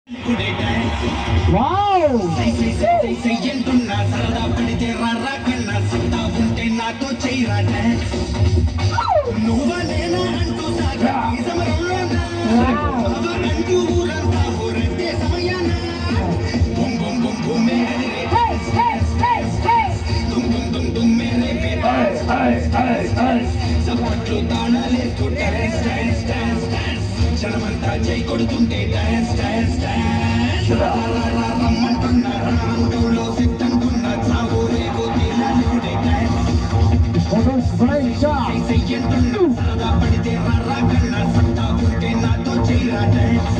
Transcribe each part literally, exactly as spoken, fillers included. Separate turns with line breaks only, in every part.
wow
చెయ్యంటున్నా సరదా పడితే రారా కన్నా సత్తా ఉంటే నాతో చెయ్యరా డాన్స్ నువ్వా నేనా అంటూ సాగా ఈ సమరంలోనా అంటూ ఊరంతా ఊరంటే సమయాన బుమ్ బుమ్ బుమ్ బుమ్ మేరే తుమ్ తుమ్ తుమ్ తుమ్ మేరే సపోర్ట్లు తాళాలేస్తూ డాన్స్ డాన్స్ డాన్స్ డాన్స్ జనమంతా జై కొడుతుంటే డాన్స్ డాన్స్ డాన్స్ రమ్మంటున్నా రామంటూలో సిద్ధంటున్నా చావు రేపు తీరాలుడే డాన్స్ చెయ్యంటున్నా సరదా పడితే రారా కన్నా సత్తా ఉంటే నాతో చెయ్యరా డాన్స్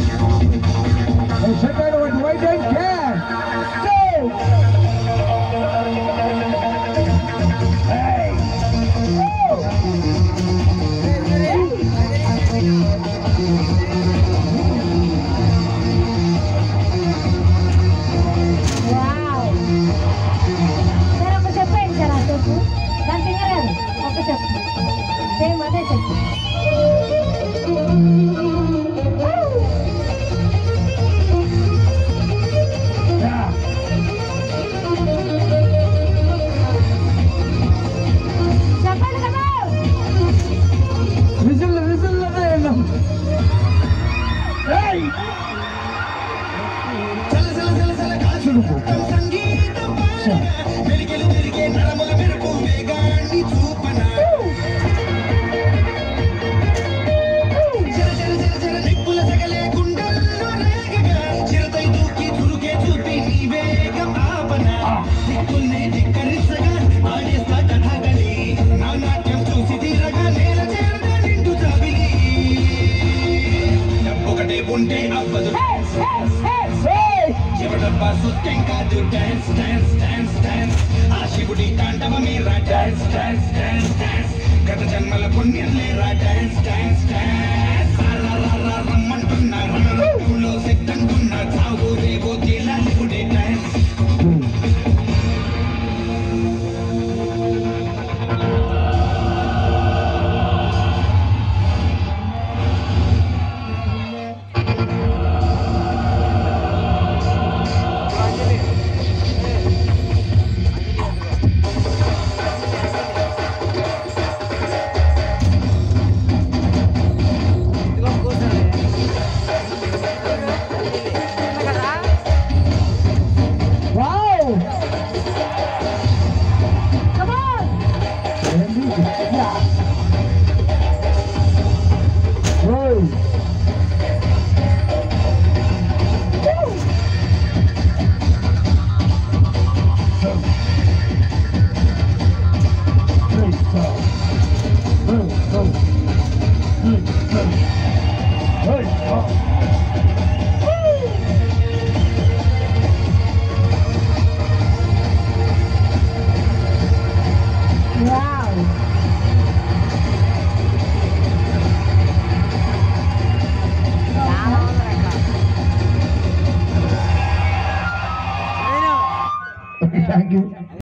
ఉంటే అవ్వదు ఎవడబ్బా సుత్తం కాదు డాన్స్ డాన్స్ డాన్స్ డాన్స్ ఆ శివుడి తాండవమేరా డాన్స్ డాన్స్ డాన్స్ డాన్స్ గత జన్మల పుణ్యం లేరా డాన్స్ డాన్స్ డాన్స్